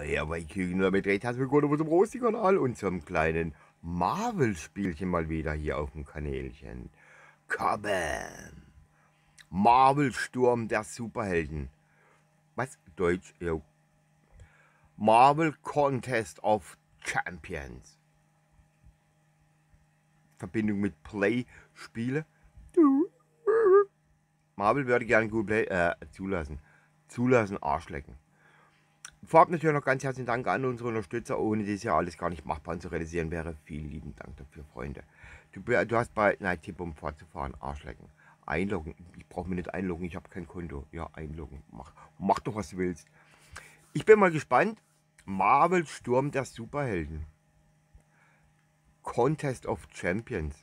Ja, bei Küken damit recht, herzlich willkommen auf unserem Rosti-Kanal und zum kleinen Marvel-Spielchen mal wieder hier auf dem Kanälchen. Kabam! Marvel Sturm der Superhelden. Was? Deutsch? Jo. Marvel Contest of Champions. Verbindung mit Play-Spiele. Marvel würde gerne Google Play zulassen. Zulassen, Arschlecken. Vorab natürlich noch ganz herzlichen Dank an unsere Unterstützer, ohne das ja alles gar nicht machbar zu realisieren wäre. Vielen lieben Dank dafür, Freunde. Du hast bei, nein, Tipp um fortzufahren, Arschlecken. Einloggen, ich brauche mir nicht einloggen, ich habe kein Konto. Ja, einloggen, mach doch was du willst. Ich bin mal gespannt. Marvel Sturm der Superhelden. Contest of Champions.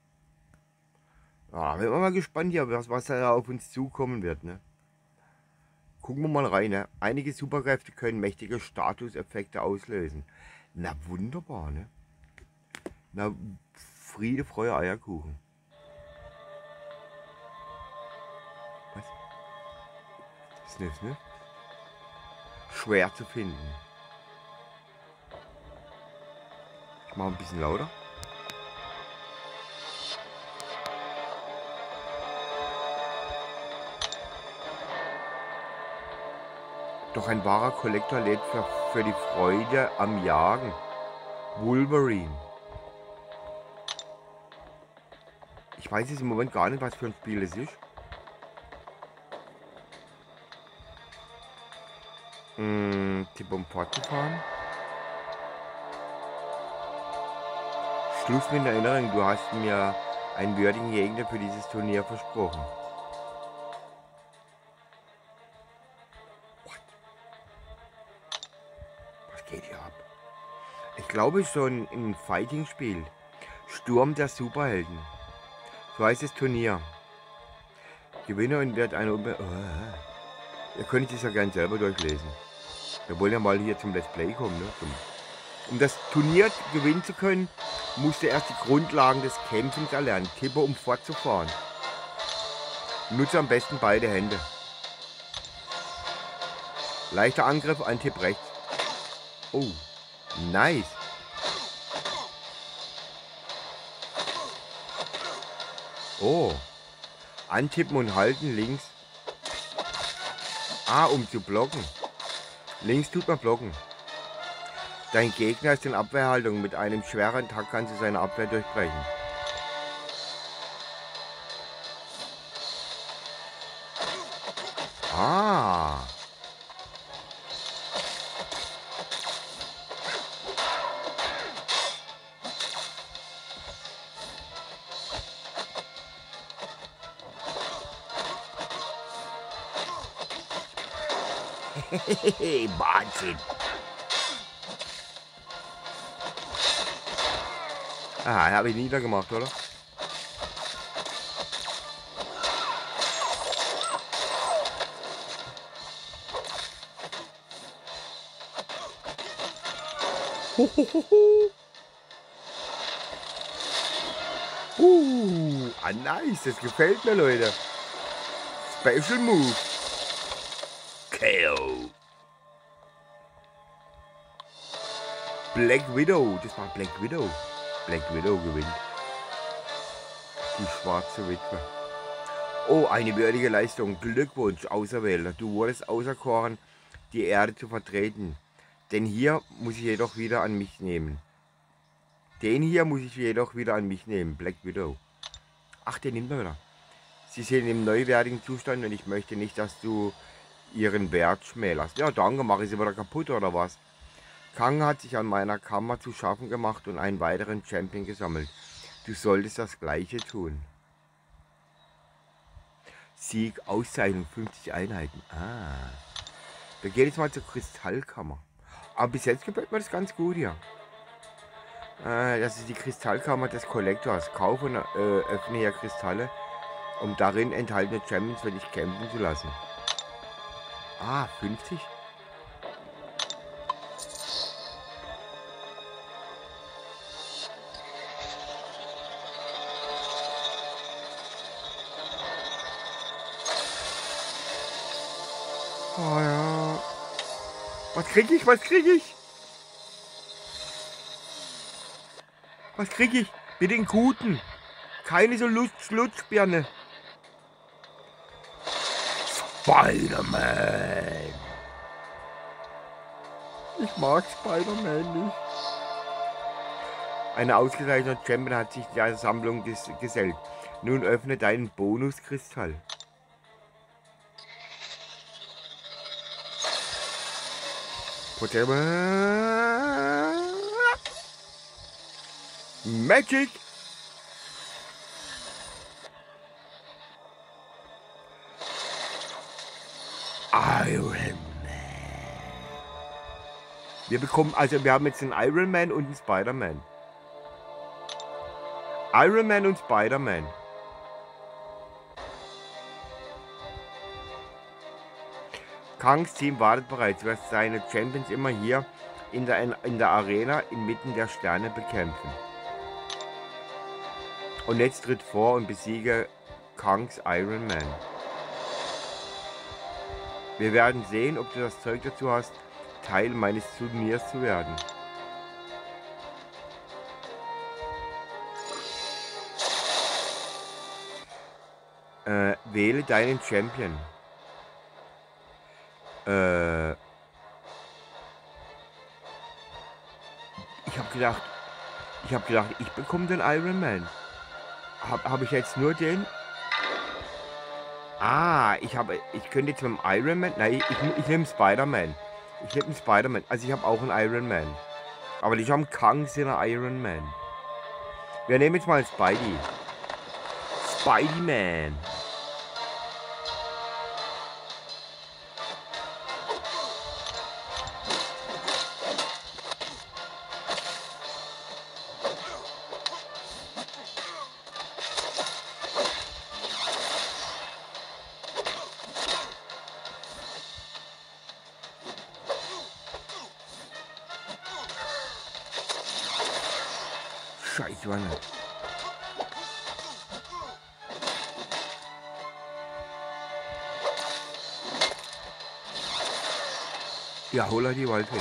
Ja, bin mal gespannt hier, was da auf uns zukommen wird, ne? Gucken wir mal rein, ne? Einige Superkräfte können mächtige Statuseffekte auslösen. Na wunderbar, ne? Na, Friede, Freude, Eierkuchen. Was? Sniff, ne? Schwer zu finden. Ich mache ein bisschen lauter. Doch ein wahrer Kollektor lebt für die Freude am Jagen. Wolverine. Ich weiß jetzt im Moment gar nicht, was für ein Spiel es ist. Tipp um fortzufahren. Schluss mit der Erinnerung, du hast mir einen würdigen Gegner für dieses Turnier versprochen. Was geht hier ab? Ich glaube, es ist so ein Fighting-Spiel. Sturm der Superhelden. So heißt das Turnier. Gewinner und wird eine... Ihr könnt es ja gerne selber durchlesen. Wir wollen ja mal hier zum Let's Play kommen. Ne? Um das Turnier gewinnen zu können, musst du erst die Grundlagen des Kämpfens erlernen. Tippe, um fortzufahren. Nutze am besten beide Hände. Leichter Angriff, ein Tipp rechts. Oh, nice. Oh. Antippen und halten links. Ah, um zu blocken. Links tut man blocken. Dein Gegner ist in Abwehrhaltung. Mit einem schweren Tag kannst du seine Abwehr durchbrechen. Ah. Wahnsinn. Ah, habe ich niedergemacht, oder? Nice, das gefällt mir, Leute. Special Move. KO. Black Widow, das war Black Widow. Black Widow gewinnt. Die schwarze Witwe. Oh, eine würdige Leistung. Glückwunsch, Auserwählter. Du wurdest auserkoren, die Erde zu vertreten. Den hier muss ich jedoch wieder an mich nehmen. Black Widow. Ach, den nimmt er wieder. Sie sind im neuwertigen Zustand und ich möchte nicht, dass du ihren Wert schmälerst. Ja, danke, mache ich sie wieder kaputt oder was? Kang hat sich an meiner Kammer zu schaffen gemacht und einen weiteren Champion gesammelt. Du solltest das Gleiche tun. Sieg, Auszeichnung, 50 Einheiten. Ah. Wir gehen jetzt mal zur Kristallkammer. Aber bis jetzt gefällt mir das ganz gut hier. Das ist die Kristallkammer des Kollektors. Kaufe und öffne hier Kristalle, um darin enthaltene Champions für dich kämpfen zu lassen. Ah, 50? Oh ja. Was krieg ich? Was krieg ich? Was krieg ich? Bitte den guten. Keine so Lutschbirne. Spider-Man. Ich mag Spider-Man nicht. Eine ausgezeichnete Champion hat sich der Sammlung gesellt. Nun öffne deinen Bonuskristall. Magic. Iron Man. Wir haben jetzt einen Iron Man und einen Spider-Man. Iron Man und Spider-Man. Kangs Team wartet bereits. Du wirst seine Champions immer hier in der Arena inmitten der Sterne bekämpfen. Und jetzt tritt vor und besiege Kangs Iron Man. Wir werden sehen, ob du das Zeug dazu hast, Teil meines Turniers zu werden. Wähle deinen Champion. Ich habe gedacht, ich bekomme den Iron Man. Hab ich jetzt nur den? Ah, ich könnte jetzt mit dem Iron Man. Nein, ich nehme Spider-Man. Ich nehme Spider-Man. Also ich habe auch einen Iron Man. Aber die haben Kangs in der Iron Man. Wir nehmen jetzt mal Spidey. Spidey-Man. Scheiße, Mann. Ja, hol die Waldfee.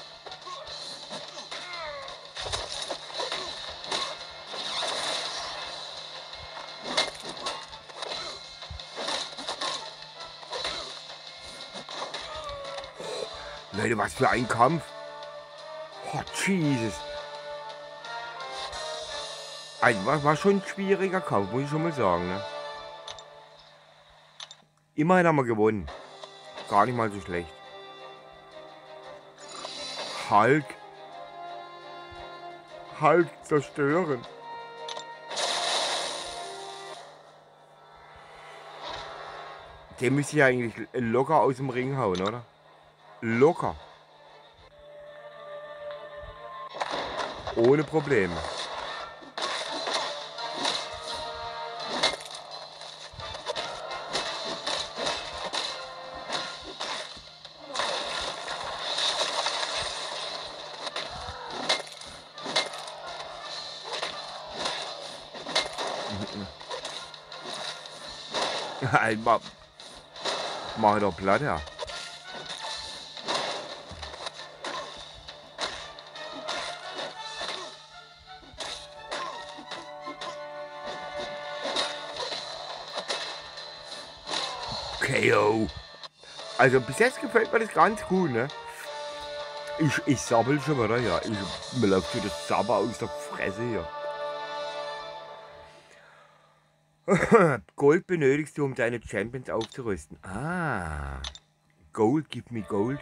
Leute, was für ein Kampf. Oh, Jesus. Also, war schon ein schwieriger Kampf, muss ich schon mal sagen. Ne? Immerhin haben wir gewonnen. Gar nicht mal so schlecht. Hulk. Hulk zerstören. Den müsste ich eigentlich locker aus dem Ring hauen, oder? Locker. Ohne Probleme. Einmal mach ich doch platt, ja. KO. Also bis jetzt gefällt mir das ganz gut, ne? Ich sabbel schon wieder, ja. Mir läuft schon das Sabber aus der Fresse hier. Gold benötigst du, um deine Champions aufzurüsten. Ah. Gold, give me Gold.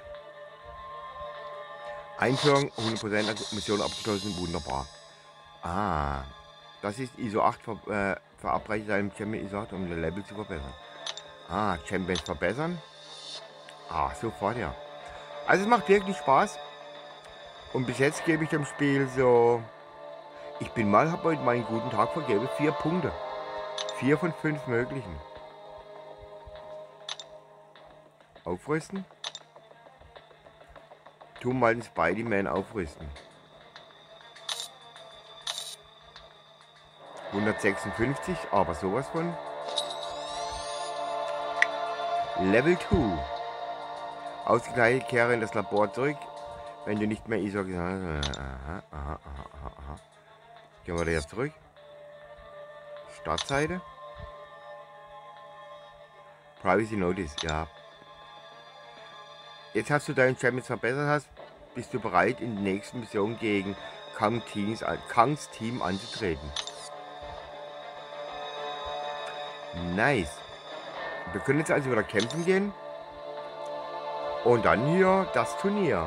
Einführung, 100% Mission abgeschlossen, wunderbar. Ah. Das ist ISO 8 verabreicht deinem Champion ISO 8, um das Level zu verbessern. Ah, Champions verbessern. Ah, sofort, ja. Also es macht wirklich Spaß. Und bis jetzt gebe ich dem Spiel so... habe heute meinen guten Tag vergeben. 4 Punkte. 4 von 5 möglichen. Aufrüsten. Tu mal den Spidey-Man aufrüsten. 156, aber sowas von. Level 2. Ausgekleidet, kehre in das Labor zurück, wenn du nicht mehr ISO gesagt hast. Aha. Gehen wir da jetzt zurück. Startseite. Privacy Notice, ja. Jetzt hast du deinen Champions verbessert hast, bist du bereit, in der nächsten Mission gegen Kangs Team anzutreten. Nice. Wir können jetzt also wieder kämpfen gehen. Und dann hier das Turnier.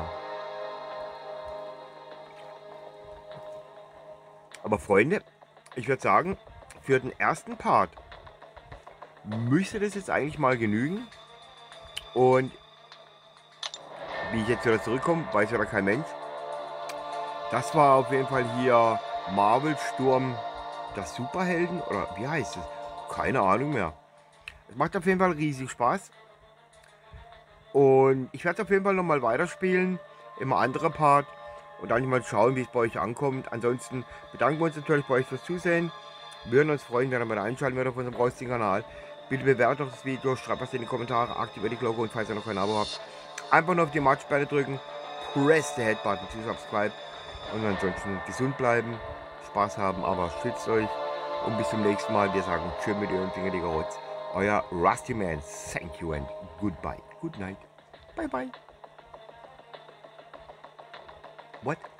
Aber Freunde, ich würde sagen, für den ersten Part müsste das jetzt eigentlich mal genügen. Und wie ich jetzt wieder zurückkomme, weiß wieder kein Mensch. Das war auf jeden Fall hier Marvel Sturm der Superhelden. Oder wie heißt es? Keine Ahnung mehr. Es macht auf jeden Fall riesig Spaß. Und ich werde auf jeden Fall nochmal weiterspielen. Immer andere Part. Und dann mal schauen, wie es bei euch ankommt. Ansonsten bedanken wir uns natürlich bei euch fürs Zusehen. Wir würden uns freuen, wenn ihr mal einschalten würdet auf unserem rostigen Kanal. Bitte bewertet doch das Video, schreibt was in die Kommentare, aktiviert die Glocke und falls ihr noch kein Abo habt, einfach nur auf die Marschsperre drücken, press the Head Button to subscribe und ansonsten gesund bleiben, Spaß haben, aber schützt euch und bis zum nächsten Mal. Wir sagen Tschüss mit euren Finger, Digga Rotz. Euer Rusty Man. Thank you and goodbye. Good night. Bye bye. What?